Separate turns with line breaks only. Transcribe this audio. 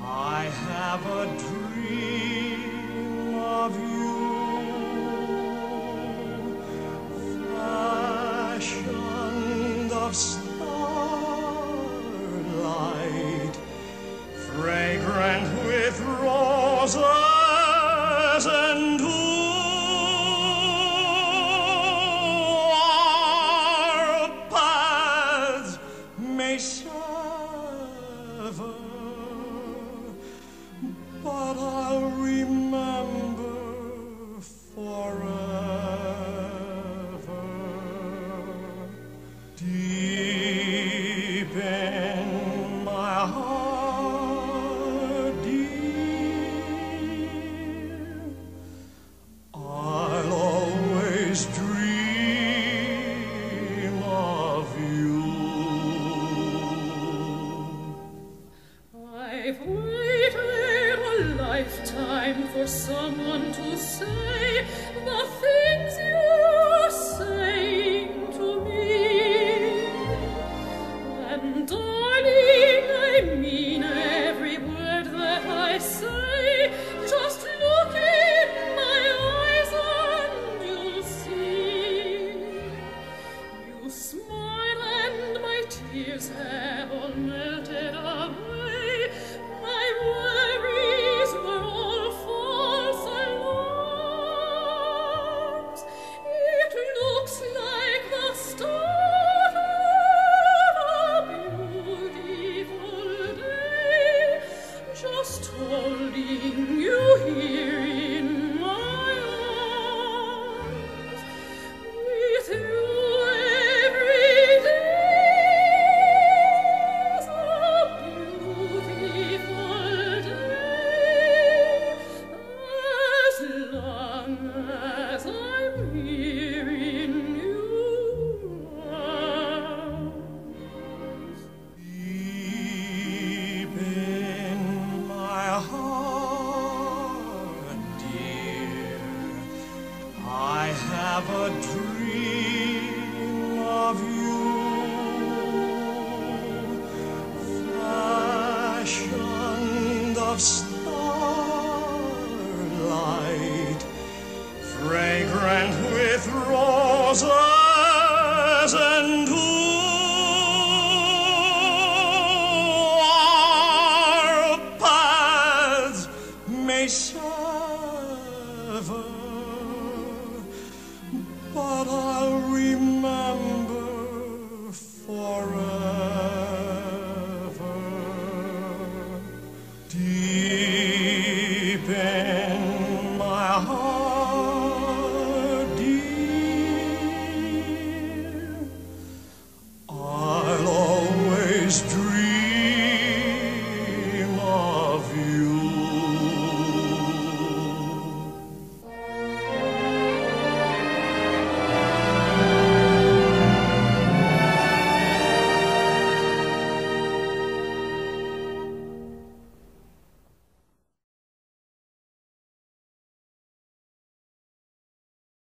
I have a dream of you, fashioned of starlight, fragrant with roses and our paths may sever, but I'll remember forever. Deep in my heart, dear, I'll always dream of you.
I've waited a lifetime for someone to say the things you're saying to me. And darling, I mean every word that I say. Just look in my eyes and you'll see. You smile and my tears have all melted away. My worries were all false alarms. It looks like the start of a beautiful day, just holding you here in my arms. With you every day's a beautiful day, as long as I'm here in your arms.
Deep in my heart, dear, I have a dream of you, fashioned of starlight, fragrant with roses and our paths may